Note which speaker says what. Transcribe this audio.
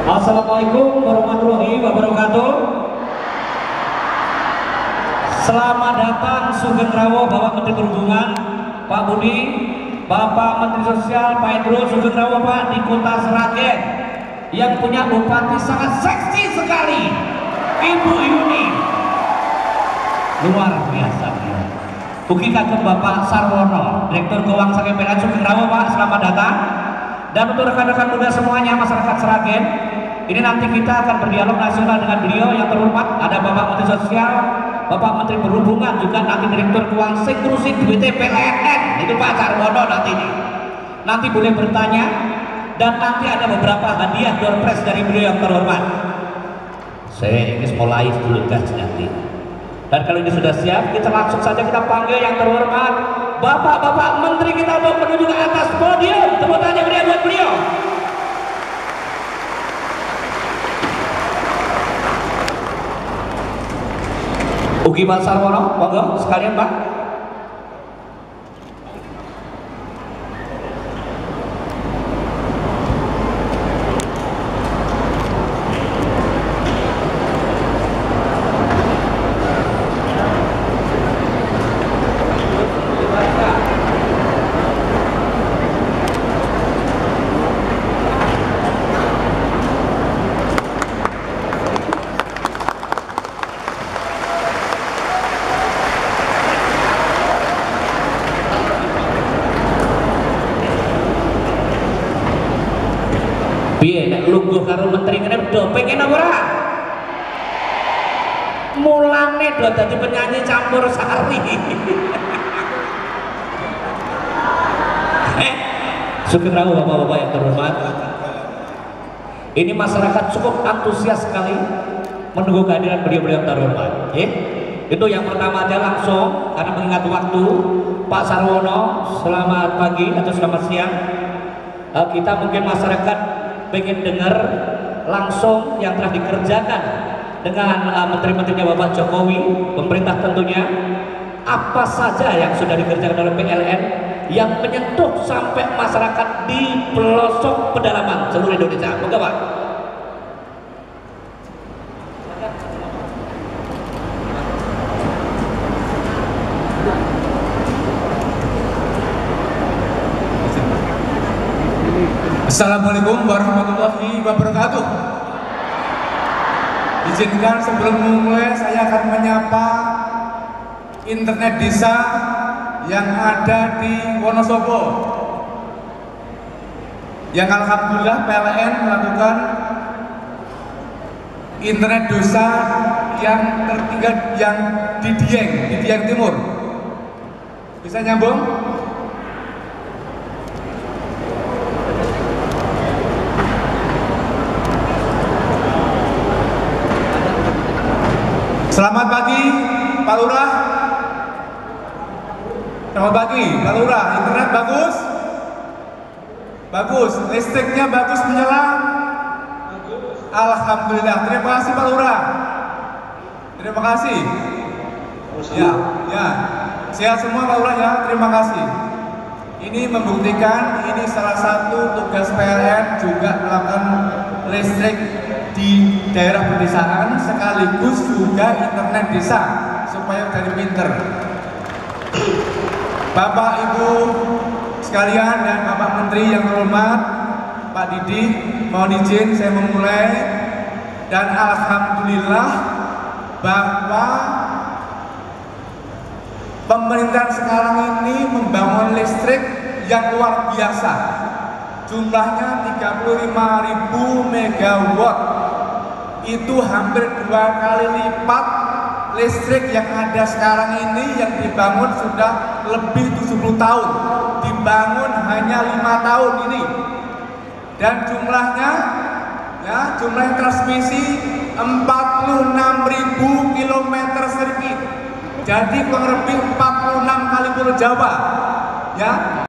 Speaker 1: Assalamualaikum warahmatullahi wabarakatuh. Selamat datang Sugeng Rawo Bapak Menteri Perhubungan Pak Budi, Bapak Menteri Sosial Pak Idrus Sugeng Rawo Pak di Kota Sragen yang punya bupati sangat seksi sekali, Ibu Yuni, luar biasa. Ugi kagem Bapak Sarwono, Direktur Keuangan Sragen PLN Sugeng Rawo Pak, selamat datang. Dan untuk rekan-rekan muda semuanya masyarakat Sragen, ini nanti kita akan berdialog nasional dengan beliau yang terhormat. Ada Bapak Menteri Sosial, Bapak Menteri Perhubungan, juga nanti Direktur Keuangan Sekrusi Duit PLN, itu Pak Sarwono nanti ini. Nanti boleh bertanya, dan nanti ada beberapa hadiah door prize dari beliau yang terhormat. Saya ingin mulai dulu guys nanti. Dan kalau ini sudah siap, kita langsung saja kita panggil yang terhormat Bapak-bapak Menteri kita untuk menuju ke atas podium. Tepuk tangan berian buat beliau. Ugi Pak Sarwono, monggo sekalian Pak. Piye nek lungguh karo menteri ngene do pengen apa ora? Mulane do dadi penyanyi campur sari. Sugeng Rawo Bapak-bapak yang terhormat. Ini masyarakat cukup antusias sekali menunggu kehadiran beliau-beliau yang terhormat. Itu yang pertama aja langsung karena mengingat waktu. Pak Sarwono, selamat pagi atau selamat siang. Kita mungkin masyarakat pengen dengar langsung yang telah dikerjakan dengan menteri-menterinya Bapak Jokowi, pemerintah tentunya, apa saja yang sudah dikerjakan oleh PLN yang menyentuh sampai masyarakat di pelosok pedalaman seluruh Indonesia. Moga Pak.
Speaker 2: Assalamualaikum warahmatullahi wabarakatuh. Izinkan sebelum memulai saya akan menyapa internet desa yang ada di Wonosobo, yang alhamdulillah PLN melakukan internet desa yang tertinggal yang di Dieng Timur. Bisa nyambung? Selamat pagi Pak Lurah. Selamat pagi Pak Lurah. Internet bagus? Bagus. Listriknya bagus menyala? Alhamdulillah. Terima kasih Pak Lurah. Terima kasih. Ya. Sehat semua Pak Lurah ya. Terima kasih. Ini membuktikan ini salah satu tugas PLN juga melakukan listrik di daerah pedesaan sekaligus juga internet desa supaya dari pinter. Bapak Ibu sekalian dan Bapak Menteri yang terhormat, Pak Didi, mohon izin saya memulai. Dan alhamdulillah bahwa pemerintahan sekarang ini membangun listrik yang luar biasa. Jumlahnya 35.000 megawatt. Itu hampir 2 kali lipat listrik yang ada sekarang ini yang dibangun sudah lebih 70 tahun. Dibangun hanya 5 tahun ini. Dan jumlahnya jumlah transmisi 46.000 km sirkuit. Jadi kurang lebih 46 kali Pulau Jawa. Ya,